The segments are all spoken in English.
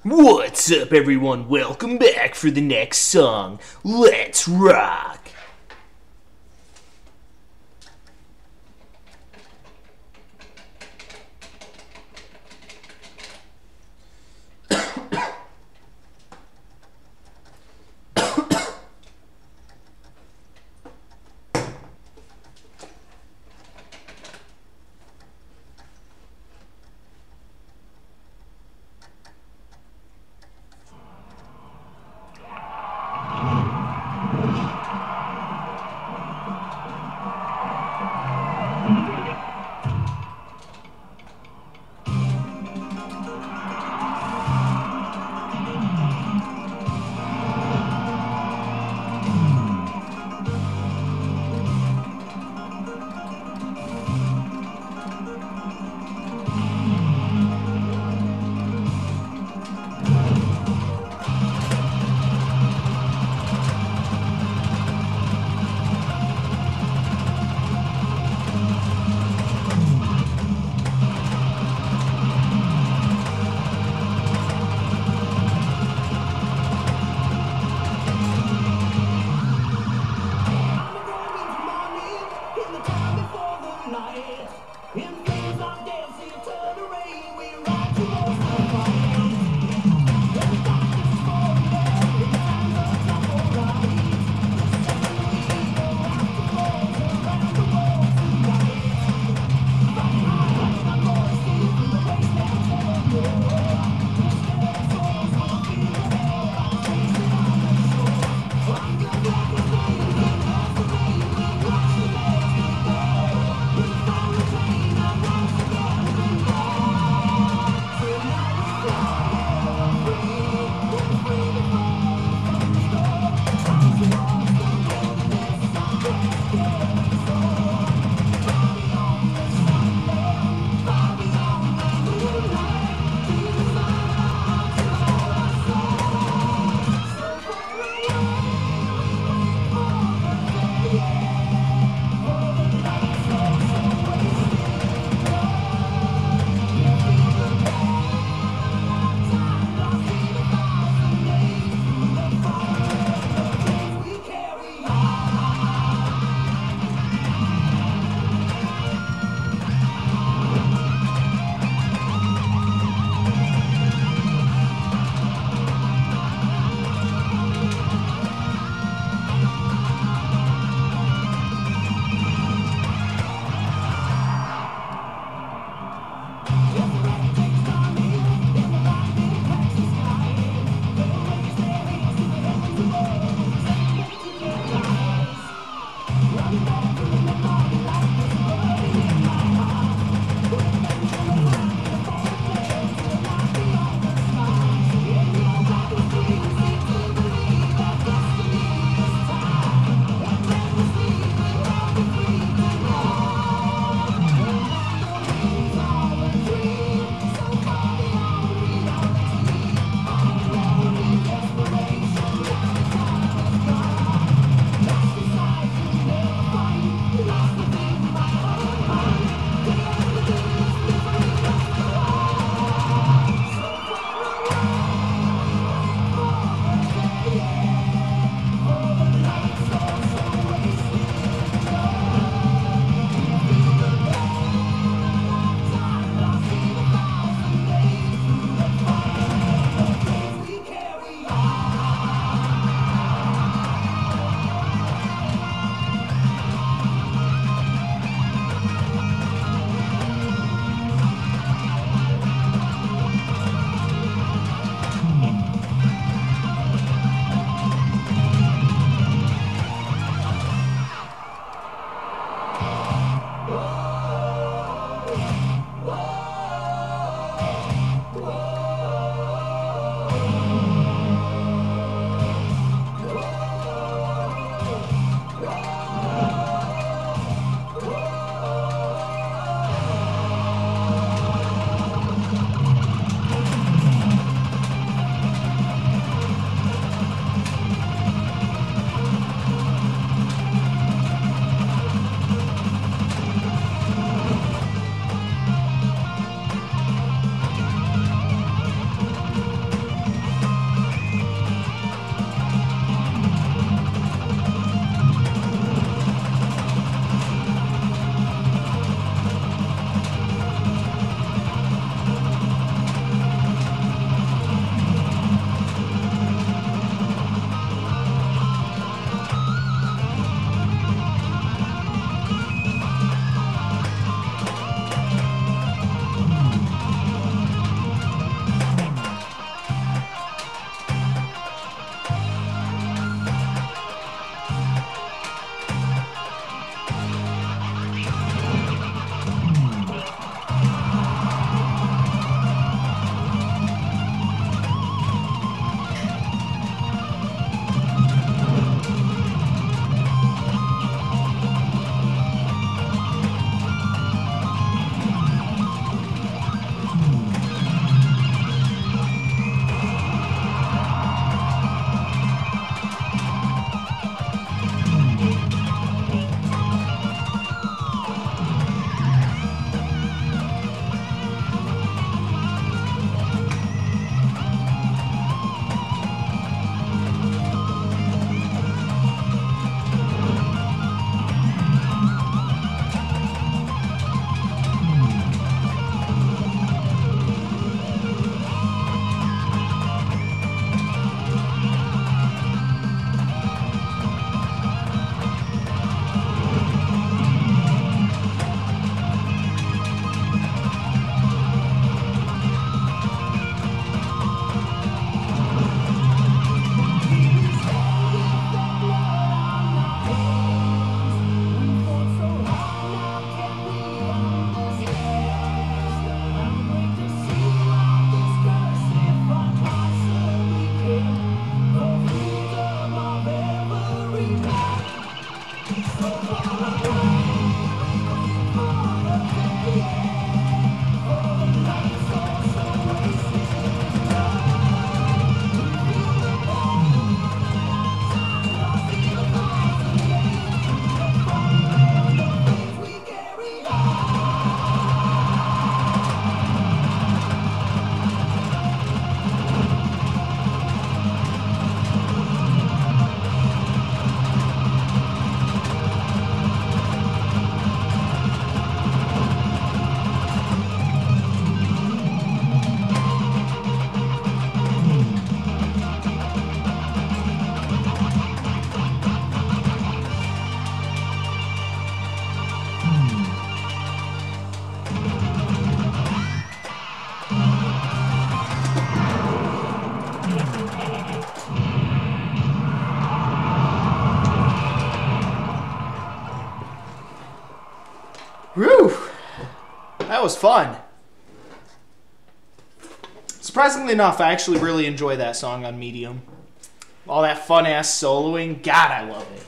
What's up, everyone? Welcome back for the next song. Let's rock! Whew. That was fun. Surprisingly enough, I actually really enjoy that song on medium. All that fun-ass soloing. God, I love it.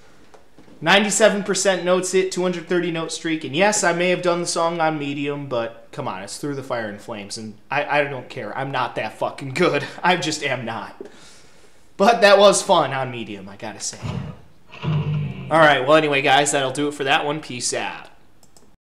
97% notes hit, 230 note streak. And yes, I may have done the song on medium, but come on, it's Through the Fire and Flames. And I don't care. I'm not that fucking good. I just am not. But that was fun on medium, I gotta say. Alright, well anyway, guys, that'll do it for that one. Peace out.